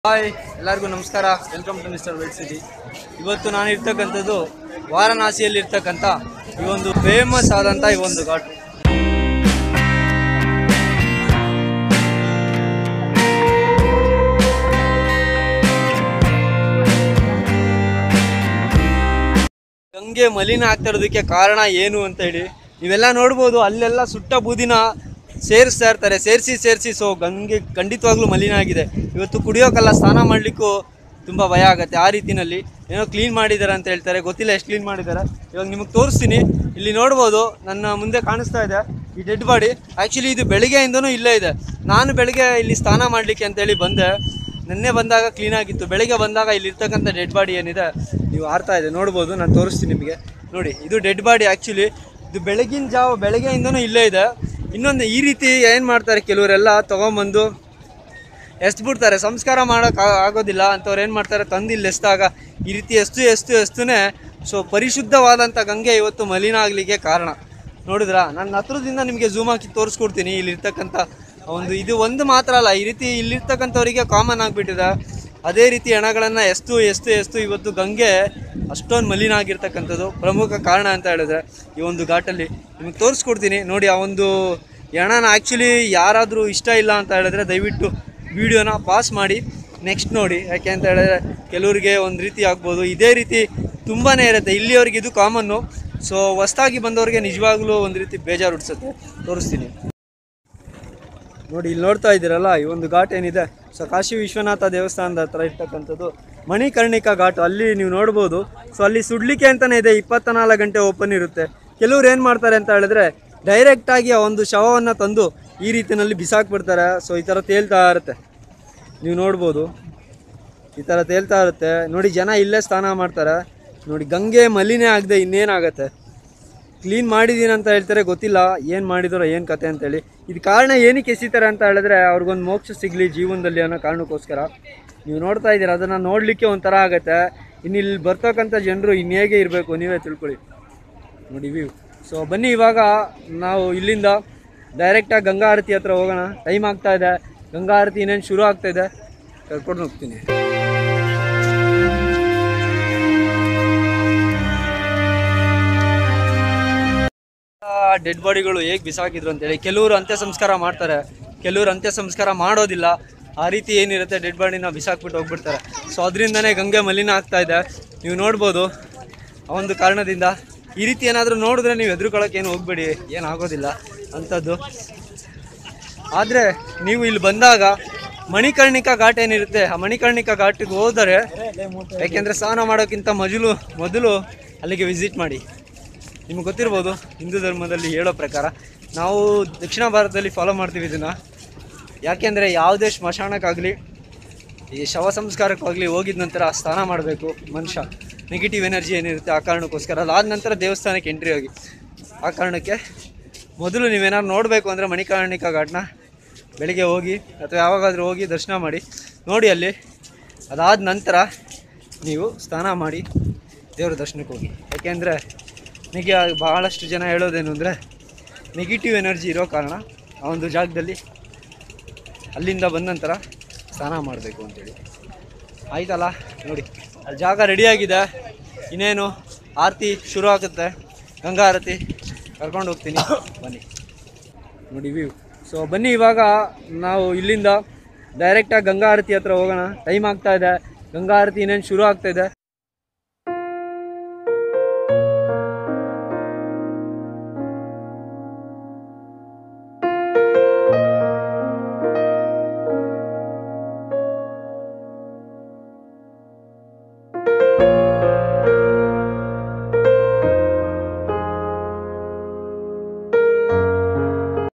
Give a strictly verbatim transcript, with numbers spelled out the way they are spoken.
Hi ಎಲ್ಲರಿಗೂ ನಮಸ್ಕಾರ. Welcome to mister welt city. ಇವತ್ತು ನಾನು ಇರ್ತಕ್ಕಂಥದ್ದು ವಾರಣಾಸಿಯಲ್ಲಿ ಇರ್ತಕ್ಕಂಥ ಈ ಒಂದು ಫೇಮಸ್ ಆದಂಥ ಈ ಒಂದು ಘಾಟ್. ಗಂಗೆ ಮಲಿನ ಆಗ್ತಾ ಇರೋದಕ್ಕೆ ಕಾರಣ ಏನು ಅಂತ ಹೇಳಿ ನೀವೆಲ್ಲ ನೋಡ್ಬೋದು. ಅಲ್ಲೆಲ್ಲ ಸುಟ್ಟ ಬೂದಿನ ಸೇರಿಸ್ತಾ ಇರ್ತಾರೆ, ಸೇರಿಸಿ ಸೇರಿಸಿ ಸೊ ಗಂಗೆ ಖಂಡಿತವಾಗ್ಲೂ ಮಲಿನ ಆಗಿದೆ. ಇವತ್ತು ಕುಡಿಯೋಕ್ಕಲ್ಲ, ಸ್ನಾನ ಮಾಡಲಿಕ್ಕೂ ತುಂಬ ಭಯ ಆಗುತ್ತೆ. ಆ ರೀತಿಯಲ್ಲಿ ಏನೋ ಕ್ಲೀನ್ ಮಾಡಿದ್ದಾರೆ ಅಂತ ಹೇಳ್ತಾರೆ, ಗೊತ್ತಿಲ್ಲ ಎಷ್ಟು ಕ್ಲೀನ್ ಮಾಡಿದ್ದಾರೆ. ಇವಾಗ ನಿಮಗೆ ತೋರಿಸ್ತೀನಿ. ಇಲ್ಲಿ ನೋಡ್ಬೋದು, ನನ್ನ ಮುಂದೆ ಕಾಣಿಸ್ತಾ ಇದೆ ಈ ಡೆಡ್ ಬಾಡಿ. ಆ್ಯಕ್ಚುಲಿ ಇದು ಬೆಳಿಗ್ಗೆಯಿಂದನೂ ಇಲ್ಲೇ ಇದೆ. ನಾನು ಬೆಳಗ್ಗೆ ಇಲ್ಲಿ ಸ್ನಾನ ಮಾಡಲಿಕ್ಕೆ ಅಂತೇಳಿ ಬಂದೆ. ನಿನ್ನೆ ಬಂದಾಗ ಕ್ಲೀನಾಗಿತ್ತು. ಬೆಳಗ್ಗೆ ಬಂದಾಗ ಇಲ್ಲಿರ್ತಕ್ಕಂಥ ಡೆಡ್ ಬಾಡಿ ಏನಿದೆ ನೀವು ಆರ್ತಾ ಇದೆ ನೋಡ್ಬೋದು. ನಾನು ತೋರಿಸ್ತೀನಿ ನಿಮಗೆ. ನೋಡಿ, ಇದು ಡೆಡ್ ಬಾಡಿ. ಆ್ಯಕ್ಚುಲಿ ಇದು ಬೆಳಗಿನ ಜಾವ ಬೆಳಗ್ಗೆಯಿಂದನೂ ಇಲ್ಲೇ ಇದೆ. ಇನ್ನೊಂದು ಈ ರೀತಿ ಏನು ಮಾಡ್ತಾರೆ, ಕೆಲವರೆಲ್ಲ ತೊಗೊಂಬಂದು ಎಷ್ಟು ಬಿಡ್ತಾರೆ, ಸಂಸ್ಕಾರ ಮಾಡೋಕ್ಕೆ ಆಗೋದಿಲ್ಲ ಅಂಥವ್ರು ಏನು ಮಾಡ್ತಾರೆ, ತಂದು ಇಲ್ಲಿ ಎಸ್ದಾಗ ಈ ರೀತಿ ಎಷ್ಟು ಎಷ್ಟು ಎಸ್ತುನೇ ಸೊ ಪರಿಶುದ್ಧವಾದಂಥ ಗಂಗೆ ಇವತ್ತು ಮಲಿನ ಆಗಲಿಕ್ಕೆ ಕಾರಣ. ನೋಡಿದ್ರಾ, ನನ್ನ ಹತ್ರದಿಂದ ನಿಮಗೆ ಝೂಮ್ ಹಾಕಿ ತೋರಿಸ್ಕೊಡ್ತೀನಿ. ಇಲ್ಲಿರ್ತಕ್ಕಂಥ ಒಂದು ಇದು ಒಂದು ಮಾತ್ರ ಅಲ್ಲ, ಈ ರೀತಿ ಇಲ್ಲಿರ್ತಕ್ಕಂಥವರಿಗೆ ಕಾಮನ್ ಆಗಿಬಿಟ್ಟಿದೆ. ಅದೇ ರೀತಿ ಹೆಣಗಳನ್ನು ಎಷ್ಟು ಎಷ್ಟು ಎಷ್ಟು ಇವತ್ತು ಗಂಗೆ ಅಷ್ಟೊಂದು ಮಲಿನ ಆಗಿರ್ತಕ್ಕಂಥದ್ದು ಪ್ರಮುಖ ಕಾರಣ ಅಂತ ಹೇಳಿದ್ರೆ ಈ ಒಂದು ಘಾಟಲ್ಲಿ ನಿಮಗೆ ತೋರಿಸ್ಕೊಡ್ತೀನಿ. ನೋಡಿ, ಆ ಒಂದು ಹೆಣನ ಆ್ಯಕ್ಚುಲಿ ಯಾರಾದರೂ ಇಷ್ಟ ಇಲ್ಲ ಅಂತ ಹೇಳಿದ್ರೆ ದಯವಿಟ್ಟು ವಿಡಿಯೋನ ಪಾಸ್ ಮಾಡಿ ನೆಕ್ಸ್ಟ್ ನೋಡಿ. ಯಾಕೆ ಅಂತ ಹೇಳಿದ್ರೆ ಕೆಲವರಿಗೆ ಒಂದು ರೀತಿ ಆಗ್ಬೋದು, ಇದೇ ರೀತಿ ತುಂಬಾ ಇರುತ್ತೆ. ಇಲ್ಲಿಯವ್ರಿಗೆ ಇದು ಕಾಮನ್ನು. ಸೊ ಹೊಸ್ದಾಗಿ ಬಂದವ್ರಿಗೆ ನಿಜವಾಗ್ಲೂ ಒಂದು ರೀತಿ ಬೇಜಾರು ಹುಡ್ಸುತ್ತೆ. ತೋರಿಸ್ತೀನಿ ನೋಡಿ. ಇಲ್ಲಿ ನೋಡ್ತಾ ಇದ್ದೀರಲ್ಲ, ಈ ಒಂದು ಘಾಟ್ ಏನಿದೆ, ಸೊ ಕಾಶಿ ವಿಶ್ವನಾಥ ದೇವಸ್ಥಾನದ ಹತ್ರ ಇರ್ತಕ್ಕಂಥದ್ದು ಮಣಿಕರ್ಣಿಕಾ ಘಾಟ್. ಅಲ್ಲಿ ನೀವು ನೋಡ್ಬೋದು. ಸೊ ಅಲ್ಲಿ ಸುಡ್ಲಿಕ್ಕೆ ಅಂತಲೇ ಇದೆ, ಇಪ್ಪತ್ತ ನಾಲ್ಕು ಗಂಟೆ ಓಪನ್ ಇರುತ್ತೆ. ಕೆಲವ್ರು ಏನು ಮಾಡ್ತಾರೆ ಅಂತ ಹೇಳಿದ್ರೆ ಡೈರೆಕ್ಟಾಗಿ ಆ ಒಂದು ಶವವನ್ನು ತಂದು ಈ ರೀತಿಯಲ್ಲಿ ಬಿಸಾಕ್ಬಿಡ್ತಾರೆ. ಸೊ ಈ ಥರ ತೇಲ್ತಾ ಇರುತ್ತೆ, ನೀವು ನೋಡ್ಬೋದು. ಈ ಥರ ತೇಲ್ತಾ ಇರುತ್ತೆ ನೋಡಿ. ಜನ ಇಲ್ಲೇ ಸ್ನಾನ ಮಾಡ್ತಾರೆ. ನೋಡಿ, ಗಂಗೆ ಮಲಿನೇ ಆಗದೆ ಇನ್ನೇನಾಗತ್ತೆ. ಕ್ಲೀನ್ ಮಾಡಿದ್ದೀನಿ ಅಂತ ಹೇಳ್ತಾರೆ, ಗೊತ್ತಿಲ್ಲ ಏನು ಮಾಡಿದಾರೋ ಏನು ಕತೆ ಅಂತೇಳಿ. ಇದು ಕಾರಣ ಏನಕ್ಕೆ ಎಸಿತಾರೆ ಅಂತ ಹೇಳಿದ್ರೆ ಅವ್ರಿಗೊಂದು ಮೋಕ್ಷ ಸಿಗಲಿ ಜೀವನದಲ್ಲಿ ಅನ್ನೋ ಕಾರಣಕ್ಕೋಸ್ಕರ. ನೀವು ನೋಡ್ತಾ ಇದ್ದೀರ, ಅದನ್ನು ನೋಡಲಿಕ್ಕೆ ಒಂಥರ ಆಗುತ್ತೆ. ಇನ್ನು ಇಲ್ಲಿ ಬರ್ತಕ್ಕಂಥ ಜನರು ಇನ್ನು ಹೇಗೆ ಇರಬೇಕು ನೀವೇ ತಿಳ್ಕೊಳ್ಳಿ. ನೋಡಿ ವ್ಯೂ. ಸೊ ಬನ್ನಿ, ಇವಾಗ ನಾವು ಇಲ್ಲಿಂದ ಡೈರೆಕ್ಟಾಗಿ ಗಂಗಾ ಆರತಿ ಹತ್ರ ಹೋಗೋಣ. ಟೈಮ್ ಆಗ್ತಾ ಇದೆ, ಗಂಗಾ ಆರತಿ ಇನ್ನೇನು ಶುರು ಆಗ್ತಾಯಿದೆ. ಕರ್ಕೊಂಡು ಹೋಗ್ತೀನಿ. ಡೆಡ್ ಬಾಡಿಗಳು ಹೇಗೆ ಬಿಸಾಕಿದ್ರು ಅಂತೇಳಿ ಕೆಲವರು ಅಂತ್ಯ ಸಂಸ್ಕಾರ ಮಾಡ್ತಾರೆ, ಕೆಲವರು ಅಂತ್ಯ ಸಂಸ್ಕಾರ ಮಾಡೋದಿಲ್ಲ. ಆ ರೀತಿ ಏನಿರುತ್ತೆ, ಡೆಡ್ ಬಾಡಿನ ಬಿಸಾಕ್ಬಿಟ್ಟು ಹೋಗ್ಬಿಡ್ತಾರೆ. ಸೊ ಅದರಿಂದನೇ ಗಂಗೆ ಮಲಿನ ಆಗ್ತಾ ಇದೆ. ನೀವು ನೋಡ್ಬೋದು. ಆ ಒಂದು ಕಾರಣದಿಂದ ಈ ರೀತಿ ಏನಾದರೂ ನೋಡಿದ್ರೆ ನೀವು ಹೆದರ್ಕೊಳ್ಳೋಕೆ ಏನು ಹೋಗ್ಬೇಡಿ, ಏನಾಗೋದಿಲ್ಲ ಅಂಥದ್ದು. ಆದರೆ ನೀವು ಇಲ್ಲಿ ಬಂದಾಗ ಮಣಿಕರ್ಣಿಕಾ ಘಾಟ್ ಏನಿರುತ್ತೆ, ಆ ಮಣಿಕರ್ಣಿಕಾ ಘಾಟಿಗೆ ಹೋದರೆ, ಯಾಕೆಂದರೆ ಸ್ನಾನ ಮಾಡೋಕ್ಕಿಂತ ಮೊದಲು ಮೊದಲು ಅಲ್ಲಿಗೆ ವಿಸಿಟ್ ಮಾಡಿ. ನಿಮಗೆ ಗೊತ್ತಿರ್ಬೋದು, ಹಿಂದೂ ಧರ್ಮದಲ್ಲಿ ಹೇಳೋ ಪ್ರಕಾರ ನಾವು ದಕ್ಷಿಣ ಭಾರತದಲ್ಲಿ ಫಾಲೋ ಮಾಡ್ತೀವಿ ಇದನ್ನು. ಯಾಕೆಂದರೆ ಯಾವುದೇ ಸ್ಮಶಾನಕ್ಕಾಗಲಿ ಈ ಶವ ಸಂಸ್ಕಾರಕ್ಕಾಗಲಿ ಹೋಗಿದ ನಂತರ ಸ್ನಾನ ಮಾಡಬೇಕು ಮನುಷ್ಯ. ನೆಗೆಟಿವ್ ಎನರ್ಜಿ ಏನಿರುತ್ತೆ ಆ ಕಾರಣಕ್ಕೋಸ್ಕರ. ಅದಾದ ನಂತರ ದೇವಸ್ಥಾನಕ್ಕೆ ಎಂಟ್ರಿ ಹೋಗಿ. ಆ ಕಾರಣಕ್ಕೆ ಮೊದಲು ನೀವೇನಾದ್ರು ನೋಡಬೇಕು ಅಂದರೆ ಮಣಿಕರ್ಣಿಕಾ ಘಾಟ್ನ ಬೆಳಿಗ್ಗೆ ಹೋಗಿ ಅಥವಾ ಯಾವಾಗಾದರೂ ಹೋಗಿ ದರ್ಶನ ಮಾಡಿ ನೋಡಿ ಅಲ್ಲಿ. ಅದಾದ ನಂತರ ನೀವು ಸ್ನಾನ ಮಾಡಿ ದೇವರ ದರ್ಶನಕ್ಕೆ ಹೋಗಿ. ಯಾಕೆಂದರೆ ನಿಮಗೆ ಭಾಳಷ್ಟು ಜನ ಹೇಳೋದೇನು ಅಂದರೆ ನೆಗೆಟಿವ್ ಎನರ್ಜಿ ಇರೋ ಕಾರಣ ಆ ಒಂದು ಜಾಗದಲ್ಲಿ ಅಲ್ಲಿಂದ ಬಂದ ನಂತರ ಸ್ನಾನ ಮಾಡಬೇಕು ಅಂತೇಳಿ. ಆಯ್ತಲ್ಲ, ನೋಡಿ ಅಲ್ಲಿ ಜಾಗ ರೆಡಿಯಾಗಿದೆ. ಇನ್ನೇನು ಆರತಿ ಶುರು ಆಗುತ್ತೆ, ಗಂಗಾ ಆರತಿ. ಕರ್ಕೊಂಡು ಹೋಗ್ತೀನಿ, ಬನ್ನಿ ನೋಡಿ ವ್ಯೂ. ಸೊ ಬನ್ನಿ, ಇವಾಗ ನಾವು ಇಲ್ಲಿಂದ ಡೈರೆಕ್ಟಾಗಿ ಗಂಗಾ ಆರತಿ ಹತ್ರ ಹೋಗೋಣ. ಟೈಮ್ ಆಗ್ತಾ ಇದೆ, ಗಂಗಾ ಆರತಿ ಇನ್ನೇನು ಶುರು ಆಗ್ತಾಯಿದೆ.